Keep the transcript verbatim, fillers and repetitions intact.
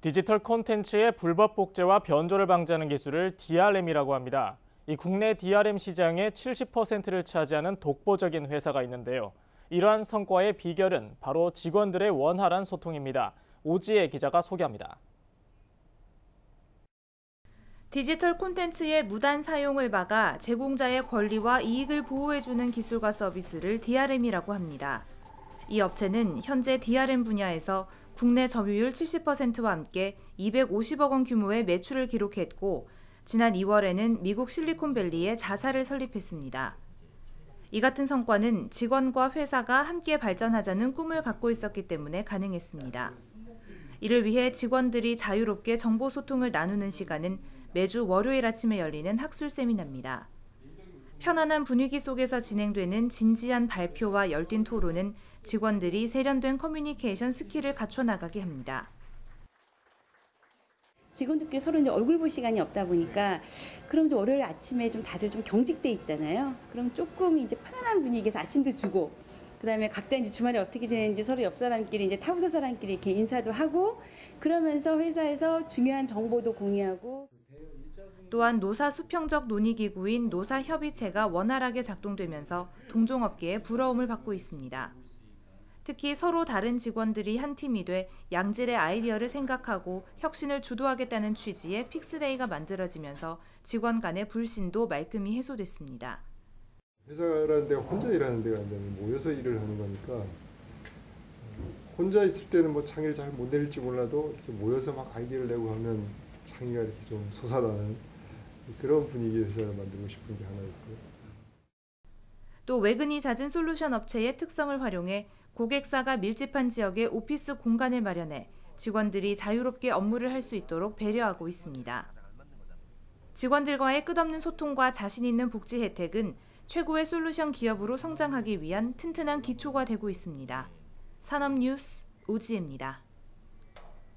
디지털 콘텐츠의 불법 복제와 변조를 방지하는 기술을 디알엠이라고 합니다. 이 국내 디알엠 시장의 칠십 퍼센트를 차지하는 독보적인 회사가 있는데요. 이러한 성과의 비결은 바로 직원들의 원활한 소통입니다. 오지혜 기자가 소개합니다. 디지털 콘텐츠의 무단 사용을 막아 제공자의 권리와 이익을 보호해주는 기술과 서비스를 디알엠이라고 합니다. 이 업체는 현재 디알엠 분야에서 국내 점유율 칠십 퍼센트와 함께 이백오십억 원 규모의 매출을 기록했고, 지난 이월에는 미국 실리콘밸리에 자사를 설립했습니다. 이 같은 성과는 직원과 회사가 함께 발전하자는 꿈을 갖고 있었기 때문에 가능했습니다. 이를 위해 직원들이 자유롭게 정보 소통을 나누는 시간은 매주 월요일 아침에 열리는 학술 세미나입니다. 편안한 분위기 속에서 진행되는 진지한 발표와 열띤 토론은 직원들이 세련된 커뮤니케이션 스킬을 갖춰나가게 합니다. 직원들끼리 서로 이제 얼굴 볼 시간이 없다 보니까 그럼 이제 월요일 아침에 좀 다들 좀 경직돼 있잖아요. 그럼 조금 이제 편안한 분위기에서 아침도 주고, 그다음에 각자 이제 주말에 어떻게 지내는지 서로 옆 사람끼리 이제 타부서 사람끼리 이렇게 인사도 하고, 그러면서 회사에서 중요한 정보도 공유하고. 또한 노사 수평적 논의기구인 노사협의체가 원활하게 작동되면서 동종업계의 부러움을 받고 있습니다. 특히 서로 다른 직원들이 한 팀이 돼 양질의 아이디어를 생각하고 혁신을 주도하겠다는 취지의 픽스데이가 만들어지면서 직원 간의 불신도 말끔히 해소됐습니다. 회사라는 데가 혼자 일하는 데가 아니라 모여서 일을 하는 거니까, 혼자 있을 때는 뭐 창의를 잘 못 낼지 몰라도 이렇게 모여서 막 아이디어를 내고 하면 창의가 이렇게 좀 솟아나는 그런 분위기의 회사를 만들고 싶은 게 하나 있고요. 또 외근이 잦은 솔루션 업체의 특성을 활용해 고객사가 밀집한 지역에 오피스 공간을 마련해 직원들이 자유롭게 업무를 할 수 있도록 배려하고 있습니다. 직원들과의 끝없는 소통과 자신 있는 복지 혜택은 최고의 솔루션 기업으로 성장하기 위한 튼튼한 기초가 되고 있습니다. 산업뉴스 오지혜입니다.